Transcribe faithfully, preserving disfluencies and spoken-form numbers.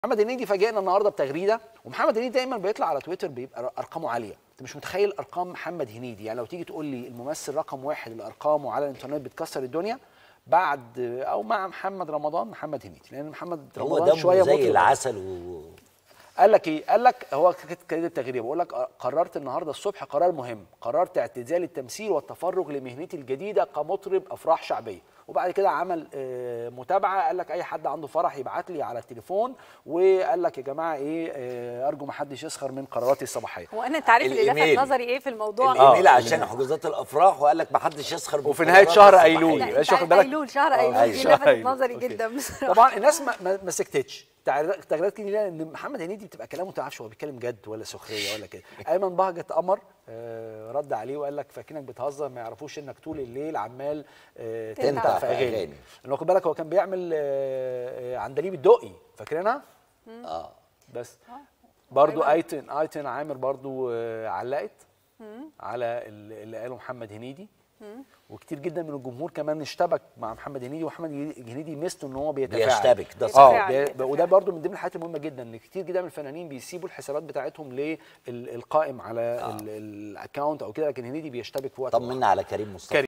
محمد هنيدي فاجئنا النهارده بتغريده، ومحمد هنيدي دايما بيطلع على تويتر بيبقى ارقامه عاليه. انت مش متخيل ارقام محمد هنيدي، يعني لو تيجي تقول لي الممثل رقم واحد اللي ارقامه على الانترنت بتكسر الدنيا بعد او مع محمد رمضان، محمد هنيدي، لان محمد هو رمضان شويه زي مطرب العسل و... قال لك ايه؟ قال لك هو كده التغريده بقول لك قررت النهارده الصبح قرار مهم، قررت اعتزال التمثيل والتفرغ لمهنتي الجديده كمطرب افراح شعبيه. وبعد كده عمل متابعه قال لك اي حد عنده فرح يبعت لي على التليفون، وقال لك يا جماعه ايه ارجو ما حدش يسخر من قراراتي الصباحيه. هو انا انت عارف اللي لفت نظري ايه في الموضوع؟ الايميل عشان حجوزات الافراح، وقال لك ما حدش يسخر. وفي نهايه شهر ايلول مش واخد بالك؟ ايلول شهر ايلول دي لفتت نظري جدا بصراحه. طبعا الناس ما, ما سكتتش، تغريدات كتير ان محمد هنيدي بتبقى كلامه ما تعرفش هو بيتكلم جد ولا سخريه ولا كده. ايمن بهجت قمر آه رد عليه وقال لك فاكرينك بتهزر، ما يعرفوش انك طول الليل عمال آه تنتع في اغاني. لو خد بالك هو كان بيعمل آه عندليب الدقي، فاكرينها؟ اه بس برضو ايتن ايتن عامر برضو آه علقت على اللي قاله محمد هنيدي، وكتير جدا من الجمهور كمان اشتبك مع محمد هنيدي، ومحمد هنيدي ميزته ان هو بيتفاعل بيشتبك. ده صح. اه وده برضو من ضمن الحاجات المهمه جدا، ان كتير جدا من الفنانين بيسيبوا الحسابات بتاعتهم للقائم على الاكونت او كده، لكن هنيدي بيشتبك في وقت. طمنا على كريم مصطفى.